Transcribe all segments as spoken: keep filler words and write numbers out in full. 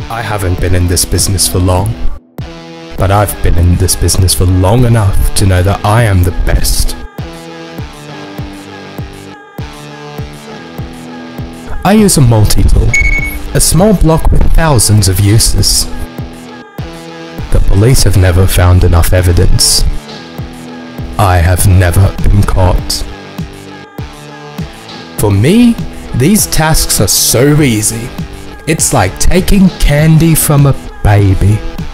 I haven't been in this business for long, but I've been in this business for long enough to know that I am the best. I use a multi-tool, a small block with thousands of uses. The police have never found enough evidence. I have never been caught. For me, these tasks are so easy. It's like taking candy from a baby.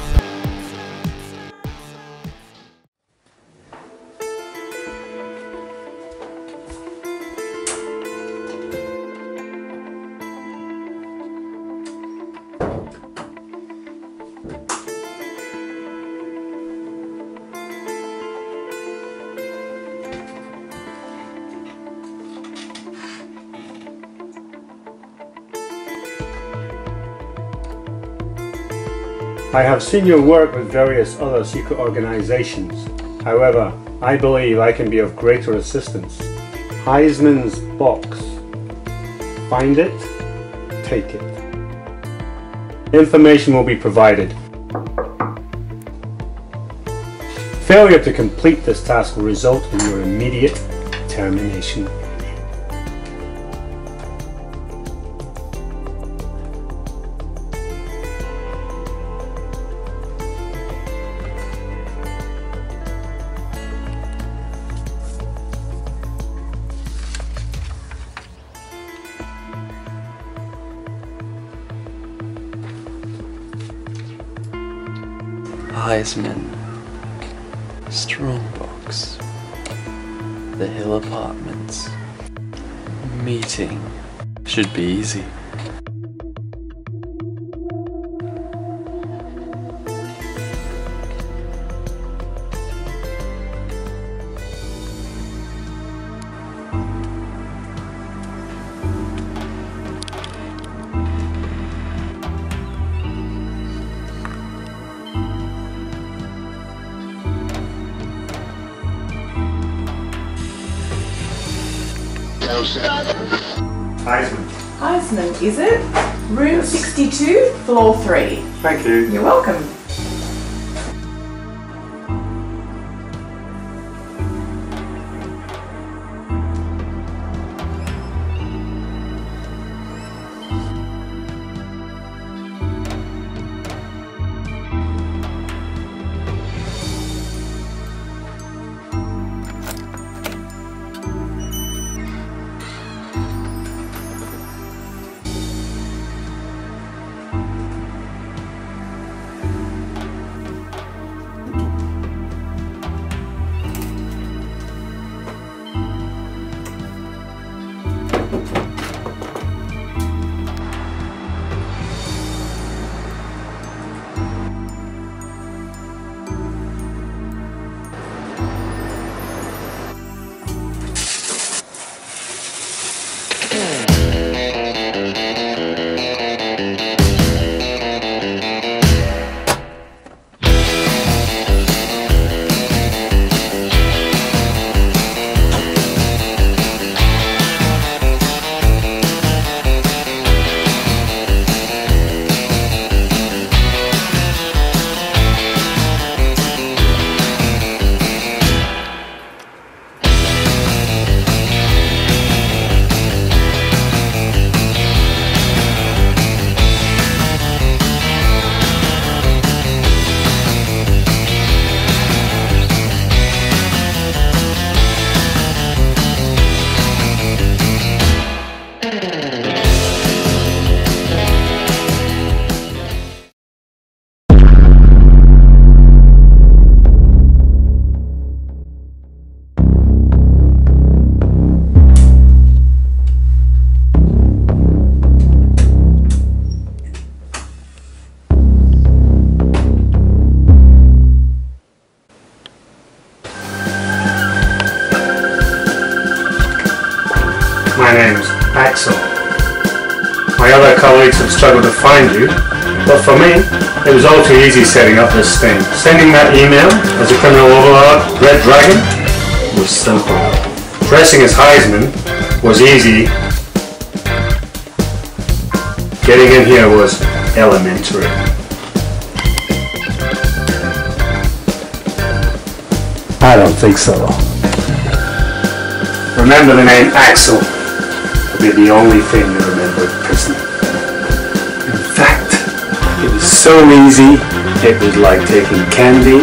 I have seen your work with various other secret organizations. However, I believe I can be of greater assistance. Heisman's box. Find it, take it. Information will be provided. Failure to complete this task will result in your immediate termination. Heisman, Strongbox, The Hill Apartments. Meeting should be easy. Heisman. Heisman, is it? Room sixty-two, floor three. Thank you. You're welcome. My name's Axel. My other colleagues have struggled to find you, but for me, it was all too easy setting up this thing. Sending that email as a criminal overlord, Red Dragon, was simple. Dressing as Heisman was easy. Getting in here was elementary. I don't think so. Remember the name Axel. It'll be the only thing you remember in prison. In fact, it was so easy, it was like taking candy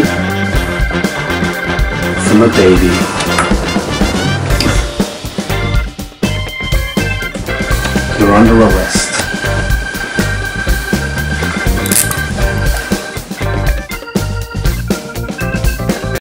from a baby. You're under arrest.